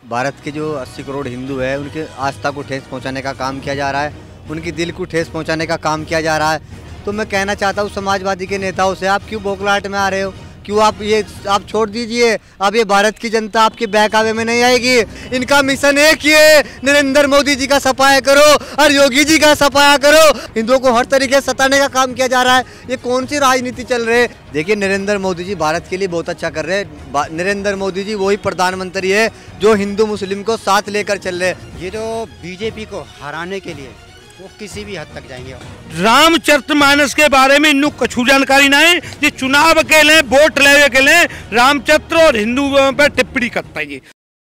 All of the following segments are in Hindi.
भारत के जो 80 करोड़ हिंदू है उनके आस्था को ठेस पहुंचाने का काम किया जा रहा है, उनकी दिल को ठेस पहुंचाने का काम किया जा रहा है। तो मैं कहना चाहता हूँ समाजवादी के नेताओं से, आप क्यों बौखलाहट में आ रहे हो? क्यों आप छोड़ दीजिए। अब ये भारत की जनता आपके बहकावे में नहीं आएगी। इनका मिशन एक ही है, नरेंद्र मोदी जी का सफाया करो और योगी जी का सफाया करो। हिंदुओं को हर तरीके से सताने का काम किया जा रहा है। ये कौन सी राजनीति चल रही है? देखिए, नरेंद्र मोदी जी भारत के लिए बहुत अच्छा कर रहे हैं। नरेंद्र मोदी जी वही प्रधानमंत्री है जो हिंदू मुस्लिम को साथ लेकर चल रहे हैं। ये जो बीजेपी को हराने के लिए वो किसी भी हद तक जाएंगे। रामचरितमानस के बारे में इन्नू कछु जानकारी ना है। ये चुनाव के लिए वोट लेवे के लिए रामचरित्र और हिंदुओं पर टिप्पणी करता है।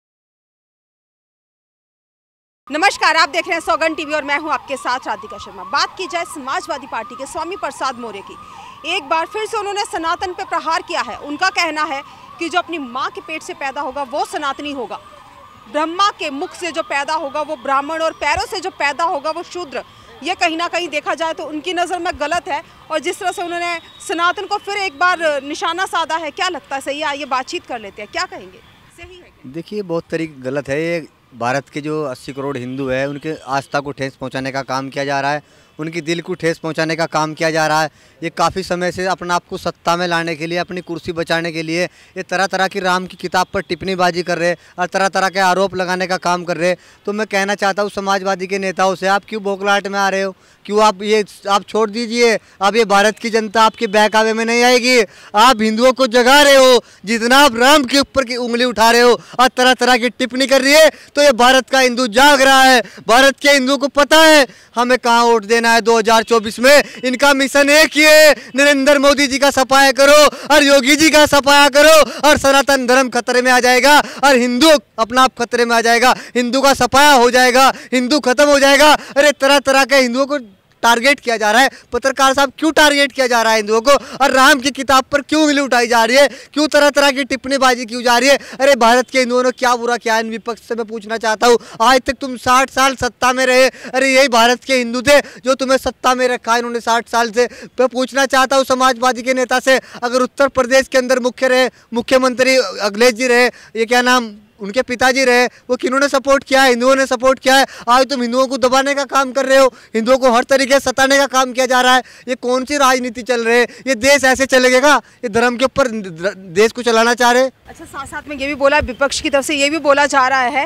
नमस्कार, आप देख रहे हैं सौगंध टीवी और मैं हूं आपके साथ राधिका शर्मा। बात की जाए समाजवादी पार्टी के स्वामी प्रसाद मौर्य की, एक बार फिर से उन्होंने सनातन पे प्रहार किया है। उनका कहना है कि जो अपनी माँ के पेट से पैदा होगा वो सनातनी होगा, ब्रह्मा के मुख से जो पैदा होगा वो ब्राह्मण और पैरों से जो पैदा होगा वो शूद्र। ये कहीं ना कहीं देखा जाए तो उनकी नज़र में गलत है। और जिस तरह से उन्होंने सनातन को फिर एक बार निशाना साधा है, क्या लगता है सही है? आइए बातचीत कर लेते हैं, क्या कहेंगे, सही है? देखिए, बहुत तरीके गलत है। ये भारत के जो 80 करोड़ हिंदू है उनके आस्था को ठेस पहुंचाने का काम किया जा रहा है, उनकी दिल को ठेस पहुंचाने का काम किया जा रहा है। ये काफ़ी समय से अपना आप को सत्ता में लाने के लिए, अपनी कुर्सी बचाने के लिए ये तरह तरह की राम की किताब पर टिप्पणीबाजी कर रहे हैं और तरह तरह के आरोप लगाने का काम कर रहे हैं। तो मैं कहना चाहता हूँ समाजवादी के नेताओं से, आप क्यों बौखलाहट में आ रहे हो? क्यों आप छोड़ दीजिए। अब ये भारत की जनता आपके बहकावे में नहीं आएगी। आप हिंदुओं को जगा रहे हो, जितना आप राम के ऊपर की उंगली उठा रहे हो और तरह तरह की टिप्पणी कर रही है, तो ये भारत का हिंदू जाग रहा है। भारत के हिंदुओं को पता है हमें कहाँ वोट देना है 2024 में। इनका मिशन एक ही है, नरेंद्र मोदी जी का सफाया करो और योगी जी का सफाया करो और सनातन धर्म खतरे में आ जाएगा और हिंदू अपना आप खतरे में आ जाएगा। हिंदू का सफाया हो जाएगा, हिंदू खत्म हो जाएगा। अरे तरह तरह के हिंदुओं को टारगेट किया जा रहा है। पत्रकार साहब, क्यों टारगेट किया जा रहा है हिंदुओं को? और राम की किताब पर क्यों उंगली उठाई जा रही है? क्यों तरह तरह की टिप्पणीबाजी क्यों जा रही है? अरे भारत के हिंदुओं ने क्या बुरा किया? इन विपक्ष से मैं पूछना चाहता हूँ, आज तक तुम 60 साल सत्ता में रहे। अरे यही भारत के हिंदू थे जो तुम्हें सत्ता में रखा है इन्होंने 60 साल से। मैं पूछना चाहता हूँ समाजवादी के नेता से, अगर उत्तर प्रदेश के अंदर मुख्यमंत्री अखिलेश जी रहे, ये क्या नाम उनके पिताजी रहे, वो किन्होंने सपोर्ट किया है? हिंदुओं ने सपोर्ट किया है। आज तुम हिंदुओं को दबाने का काम कर रहे हो, हिंदुओं को हर तरीके से सताने का काम किया जा रहा है। ये कौन सी राजनीति चल रही है? ये देश ऐसे चलेगा? ये धर्म के ऊपर देश को चलाना चाह रहे? अच्छा, साथ साथ में ये भी बोला, विपक्ष की तरफ से ये भी बोला जा रहा है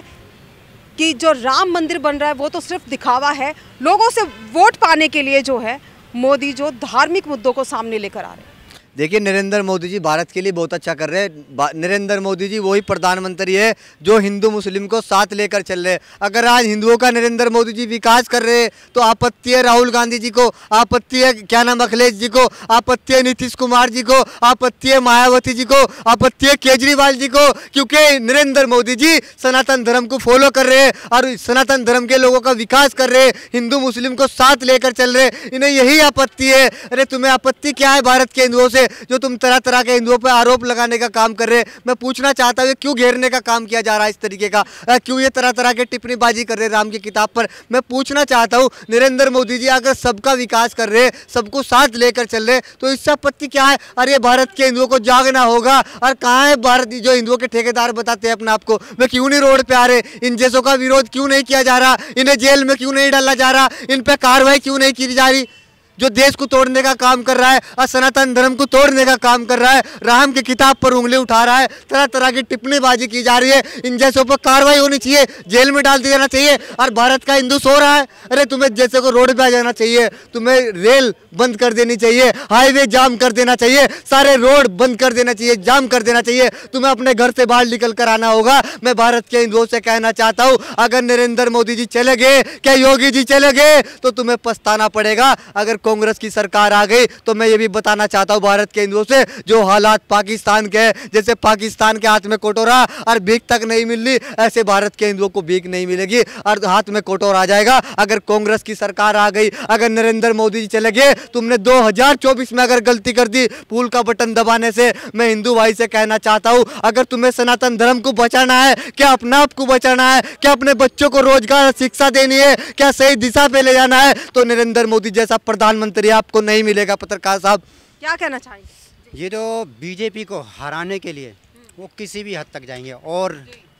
कि जो राम मंदिर बन रहा है वो तो सिर्फ दिखावा है। लोगों से वोट पाने के लिए जो है मोदी जो धार्मिक मुद्दों को सामने लेकर आ रहे हैं। देखिए, नरेंद्र मोदी जी भारत के लिए बहुत अच्छा कर रहे हैं। नरेंद्र मोदी जी वही प्रधानमंत्री है जो हिंदू मुस्लिम को साथ लेकर चल रहे हैं। अगर आज हिंदुओं का नरेंद्र मोदी जी विकास कर रहे हैं तो आपत्ति है राहुल गांधी जी को, आपत्ति है क्या नाम अखिलेश जी को, आपत्ति है नीतीश कुमार जी को, आपत्ति है मायावती जी को, आपत्ति है केजरीवाल जी को, क्योंकि नरेंद्र मोदी जी सनातन धर्म को फॉलो कर रहे हैं और सनातन धर्म के लोगों का विकास कर रहे हैं, हिंदू मुस्लिम को साथ लेकर चल रहे हैं। इन्हें यही आपत्ति है। अरे तुम्हें आपत्ति क्या है भारत के हिंदुओं से जो तुम तरह तरह के हिंदुओं पर आरोप लगाने का काम कर रहे हैं? मैं पूछना चाहता हूँ, क्यों घेरने का काम किया जा रहा है इस तरीके का? क्यों ये तरह तरह के टिप्पणीबाजी कर रहे हैं राम की किताब पर? मैं पूछना चाहता हूँ, नरेंद्र मोदी जी अगर सबका विकास कर रहे हैं, सबको साथ लेकर चल रहे हैं, तो इससे आपत्ति क्या है? अरे भारत के हिंदुओं को जागना होगा। और कहाँ है भारत जो हिंदुओं के ठेकेदार बताते हैं अपने आप को? वे क्यों नहीं रोड पे आ रहे? इन जैसों का विरोध क्यों नहीं किया जा रहा? इन्हें जेल में क्यों नहीं डाला जा रहा? इन पर कार्रवाई क्यों नहीं की जा रही? जो देश को तोड़ने का काम कर रहा है और सनातन धर्म को तोड़ने का काम कर रहा है, राम की किताब पर उंगली उठा रहा है, तरह तरह की टिप्पणीबाजी की जा रही है, इन जैसों पर कार्रवाई होनी चाहिए, जेल में डाल दिया जाना चाहिए। और भारत का हिंदू सो रहा है। अरे तुम्हें जैसे को रोड पे आ जाना चाहिए, तुम्हें रेल बंद कर देनी चाहिए, हाईवे जाम कर देना चाहिए, सारे रोड बंद कर देना चाहिए, जाम कर देना चाहिए। तुम्हें अपने घर से बाहर निकल कर आना होगा। मैं भारत के हिंदुओं से कहना चाहता हूँ, अगर नरेंद्र मोदी जी चले गए, क्या योगी जी चले गए, तो तुम्हें पछताना पड़ेगा। अगर कांग्रेस की सरकार आ गई तो मैं ये भी बताना चाहता हूँ भारत के हिंदुओं से, जो हालात पाकिस्तान के, जैसे पाकिस्तान के हाथ में कटोरा और भीख तक नहीं मिल रही, ऐसे भारत के हिंदुओं को भीख नहीं मिलेगी और हाथ में कटोरा आ जाएगा। अगर कांग्रेस की सरकार आ गई, अगर नरेंद्र मोदी जी चले गए, तुमने 2024 में अगर गलती कर दी फूल का बटन दबाने से, मैं हिंदू भाई से कहना चाहता हूँ, अगर तुम्हें सनातन धर्म को बचाना है, क्या अपने आप को बचाना है, क्या अपने बच्चों को रोजगार शिक्षा देनी है, क्या सही दिशा पे ले जाना है, तो नरेंद्र मोदी जैसा प्रधानमंत्री आपको नहीं मिलेगा। पत्रकार साहब, क्या कहना चाहेंगे? ये जो बीजेपी को हराने के लिए वो किसी भी हद तक जाएंगे और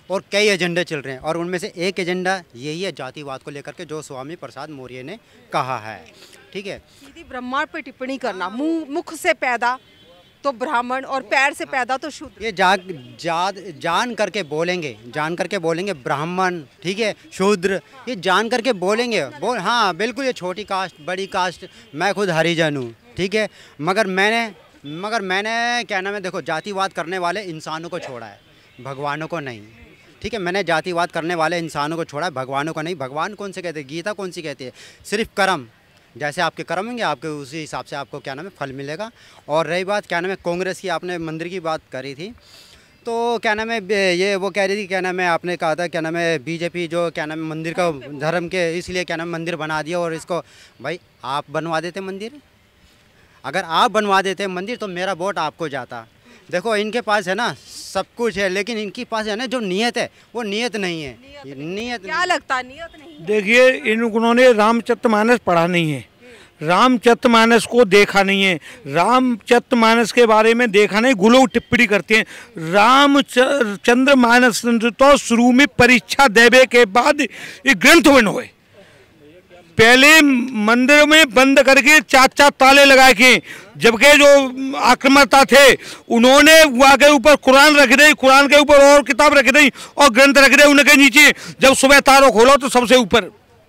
और कई एजेंडे चल रहे हैं, और उनमें से एक एजेंडा यही है जातिवाद को लेकर के, जो स्वामी प्रसाद मौर्य ने कहा है। ठीक है, सीधी ब्रह्मांड पे टिप्पणी करना, मुख से पैदा तो ब्राह्मण और पैर से पैदा तो शूद्र, ये जान करके बोलेंगे ब्राह्मण, ठीक है, शूद्र, ये जान करके बोलेंगे। हाँ बिल्कुल, ये छोटी कास्ट बड़ी कास्ट, मैं खुद हरिजन हूँ, ठीक है, मगर मैंने क्या नाम है, देखो जातिवाद करने वाले इंसानों को छोड़ा है, भगवानों को नहीं। ठीक है, मैंने जातिवाद करने वाले इंसानों को छोड़ा है, भगवानों को नहीं। भगवान कौन से कहते हैं, गीता कौन सी कहती है, सिर्फ कर्म, जैसे आपके कर्म होंगे आपके उसी हिसाब से आपको क्या नाम है फल मिलेगा। और रही बात क्या नाम है कांग्रेस की, आपने मंदिर की बात करी थी, तो क्या नाम है ये वो कह रही थी, क्या नाम है आपने कहा था, क्या नाम है बीजेपी जो क्या नाम है मंदिर का धर्म के इसलिए क्या नाम मंदिर बना दिया, और इसको भाई आप बनवा देते मंदिर, अगर आप बनवा देते मंदिर तो मेरा वोट आपको जाता। देखो इनके पास है ना सब कुछ है, लेकिन इनके पास है ना जो नीयत है वो नीयत नहीं है। नीयत क्या लगता है नीयत नहीं है? देखिए, इन्होंने रामचरितमानस पढ़ा नहीं है, रामचरितमानस को देखा नहीं है, रामचरितमानस के बारे में देखा नहीं, गुलोक टिप्पणी करते हैं। रामचंद्र मानस तो शुरू में परीक्षा देवे के बाद ये ग्रंथ बनो है, पहले मंदिर में बंद करके चार ताले लगा के, जबकि जो आक्रमणता थे उन्होंने वहाँ के ऊपर कुरान रख दी, कुरान के ऊपर और किताब रख दी और ग्रंथ रख दे उनके नीचे। जब सुबह तारों खोलो तो सबसे ऊपर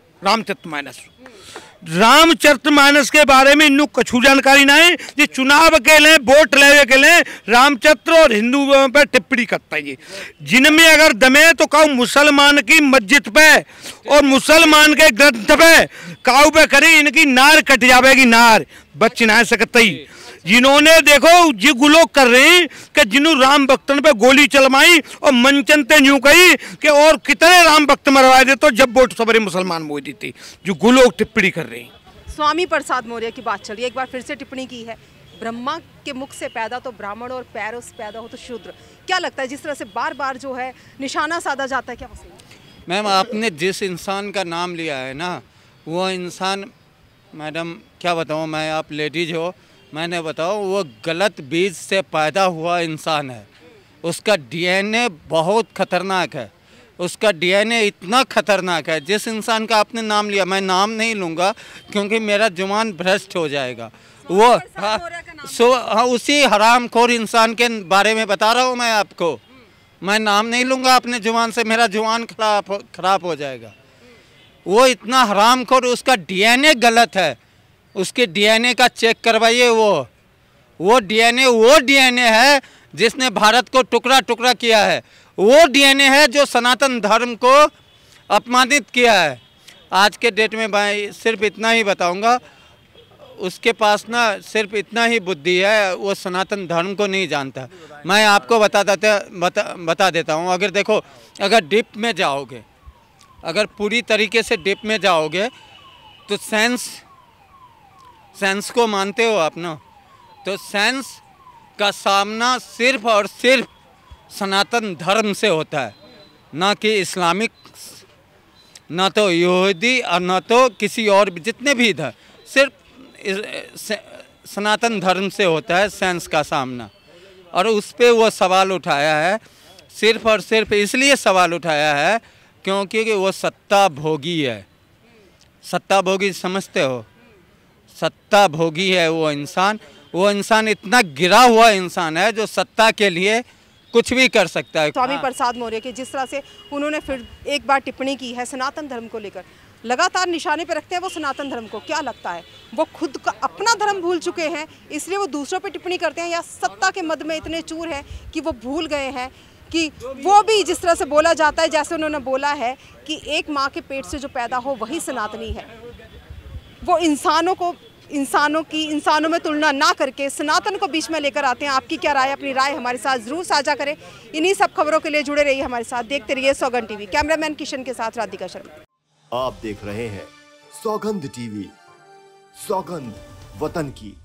रामचरितमानस के बारे में इन्हों कछु जानकारी ना है। ये चुनाव के लिए वोट लेवे के लिए रामचरित्र और हिंदू पे टिप्पणी करता है, जिनमें अगर दमे तो कहूँ मुसलमान की मस्जिद पे और मुसलमान के ग्रंथ पे काऊ पे करी, इनकी नार कट जाएगी, नार बच ना सकती। जिन्होंने देखो ये गुलोक कर रहे हैं कि जिन्होंने राम भक्तन पे गोली चलवाई और मंचन ते यूं कही कि और कितने राम भक्त मरवाए दे, तो जब वोट सबरे मुसलमान मोदी थी, जो गुलोक टिप्पणी कर रहे हैं। स्वामी प्रसाद मौर्य की बात चल रही है, एक बार फिर से टिप्पणी की है, ब्रह्मा के मुख से पैदा तो ब्राह्मण और पैरों से पैदा हो तो शूद्र। क्या लगता है जिस तरह से बार बार जो है निशाना साधा जाता है, क्या मसला? मैम आपने जिस इंसान का नाम लिया है ना, वो इंसान, मैडम क्या बताऊँ मैं, आप लेडीज हो, मैंने बताओ वो गलत बीज से पैदा हुआ इंसान है। उसका डीएनए बहुत खतरनाक है, उसका डीएनए इतना खतरनाक है। जिस इंसान का आपने नाम लिया, मैं नाम नहीं लूँगा क्योंकि मेरा जुबान भ्रष्ट हो जाएगा। वो हाँ उसी हरामखोर इंसान के बारे में बता रहा हूँ मैं आपको। मैं नाम नहीं लूँगा अपने जुबान से, मेरा जुबान खराब हो जाएगा। वो इतना हरामखोर, उसका डीएनए गलत है, उसके डीएनए का चेक करवाइए। वो डीएनए है जिसने भारत को टुकड़ा टुकड़ा किया है, वो डीएनए है जो सनातन धर्म को अपमानित किया है। आज के डेट में भाई सिर्फ इतना ही बताऊंगा, उसके पास ना सिर्फ इतना ही बुद्धि है, वो सनातन धर्म को नहीं जानता। मैं आपको बता देता हूँ। अगर देखो, अगर डिप में जाओगे, अगर पूरी तरीके से डिप में जाओगे तो साइंस को मानते हो आप ना, तो साइंस का सामना सिर्फ और सिर्फ सनातन धर्म से होता है, ना कि इस्लामिक, ना तो यहूदी और ना तो किसी और जितने भी इधर, सिर्फ सनातन धर्म से होता है साइंस का सामना। और उस पर वो सवाल उठाया है, सिर्फ और सिर्फ इसलिए सवाल उठाया है क्योंकि वो सत्ता भोगी है। सत्ता भोगी समझते हो, सत्ता भोगी है वो इंसान इतना गिरा हुआ इंसान है जो सत्ता के लिए कुछ भी कर सकता है। स्वामी प्रसाद मौर्य के जिस तरह से उन्होंने फिर एक बार टिप्पणी की है सनातन धर्म को लेकर, लगातार निशाने पे रखते हैं वो सनातन धर्म को। क्या लगता है वो खुद का अपना धर्म भूल चुके हैं इसलिए वो दूसरों पे टिप्पणी करते हैं, या सत्ता के मद में इतने चूर हैं कि वो भूल गए हैं कि वो भी जिस तरह से बोला जाता है, जैसे उन्होंने बोला है कि एक माँ के पेट से जो पैदा हो वही सनातनी है, वो इंसानों में तुलना ना करके सनातन को बीच में लेकर आते हैं। आपकी क्या राय? अपनी राय हमारे साथ जरूर साझा करें। इन्हीं सब खबरों के लिए जुड़े रहिए हमारे साथ, देखते रहिए सौगंध टीवी। कैमरामैन किशन के साथ राधिका शर्मा। आप देख रहे हैं सौगंध टीवी, सौगंध वतन की।